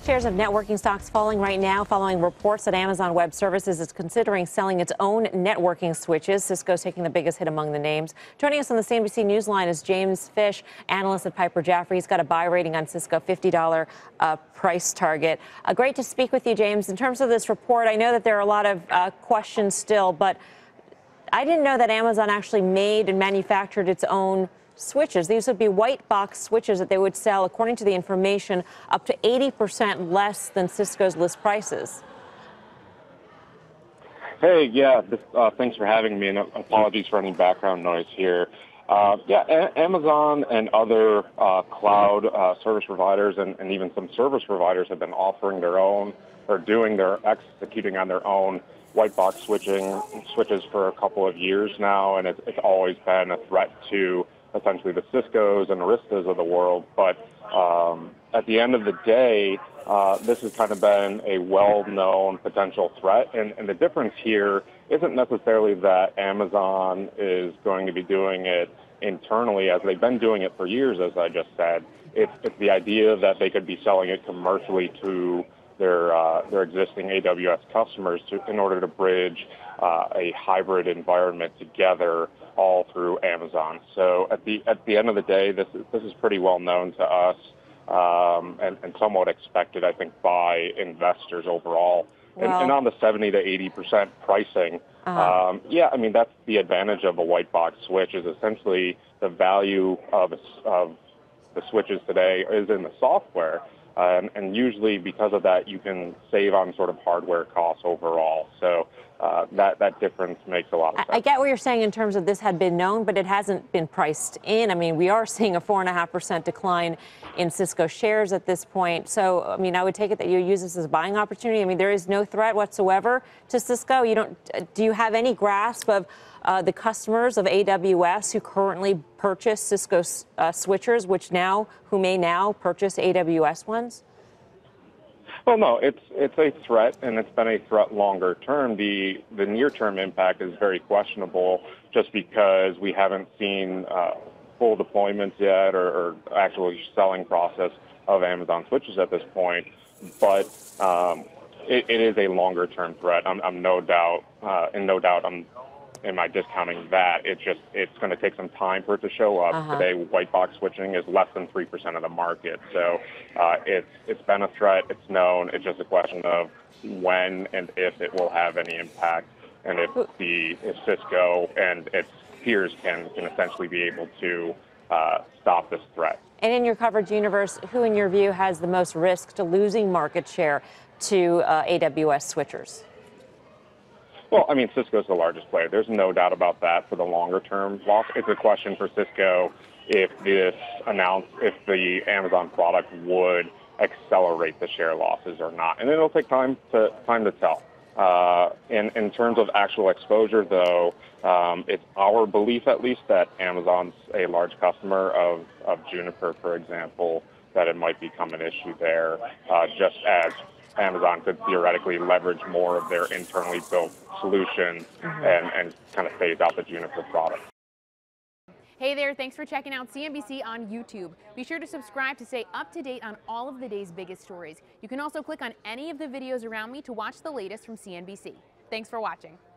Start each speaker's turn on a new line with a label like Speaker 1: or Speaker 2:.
Speaker 1: Shares of networking stocks falling right now following reports that Amazon Web Services is considering selling its own networking switches. Cisco's taking the biggest hit among the names. Joining us on the CNBC Newsline is James Fish, analyst at Piper Jaffray. He's got a buy rating on Cisco, $50 price target. Great to speak with you, James. In terms of this report, I know that there are a lot of questions still, but I didn't know that Amazon actually made and manufactured its own switches. These would be white box switches that they would sell, according to the information, up to 80% less than Cisco's list prices.
Speaker 2: Hey, yeah, thanks for having me, and apologies for any background noise here. Amazon and other cloud service providers and even some service providers have been offering their own or executing on their own white box switches for a couple of years now, and it's always been a threat to essentially the Ciscos and Aristas of the world. But at the end of the day, this has kind of been a well-known potential threat. And the difference here isn't necessarily that Amazon is going to be doing it internally, as they've been doing it for years, as I just said. It's the idea that they could be selling it commercially to their existing AWS customers in order to bridge a hybrid environment together, all through Amazon. So at the end of the day, this is pretty well known to us and somewhat expected, I think, by investors overall. Well, and on the 70 to 80% pricing, yeah, I mean, that's the advantage of a white box switch, is essentially the value of the switches today is in the software. And usually because of that, you can save on sort of hardware costs overall. So that difference makes a lot of sense.
Speaker 1: I get what you're saying in terms of this had been known, but it hasn't been priced in. I mean, we are seeing a 4.5% decline in Cisco shares at this point. So, I mean, I would take it that you use this as a buying opportunity. I mean, there is no threat whatsoever to Cisco. Do you have any grasp of the customers of AWS who currently purchase Cisco switchers, who may now purchase AWS ones?
Speaker 2: Well, no, it's a threat, and it's been a threat longer term. The near-term impact is very questionable, just because we haven't seen full deployments yet or actually selling process of Amazon switches at this point. But it is a longer-term threat. I'm no doubt, am I discounting that? It's going to take some time for it to show up. Today, white box switching is less than 3% of the market. So it's been a threat. It's known. It's just a question of when and if it will have any impact, and if Cisco and its peers can essentially be able to stop this threat.
Speaker 1: And in your coverage universe, who in your view has the most risk to losing market share to AWS switchers?
Speaker 2: Well, I mean, Cisco's the largest player. There's no doubt about that for the longer-term loss. It's a question for Cisco if the Amazon product would accelerate the share losses or not, and it'll take time to tell. In terms of actual exposure, though, it's our belief, at least, that Amazon's a large customer of Juniper, for example, that it might become an issue there, just as Amazon could theoretically leverage more of their internally built solutions and kind of phase out the Juniper product.
Speaker 3: Hey there, thanks for checking out CNBC on YouTube. Be sure to subscribe to stay up to date on all of the day's biggest stories. You can also click on any of the videos around me to watch the latest from CNBC. Thanks for watching.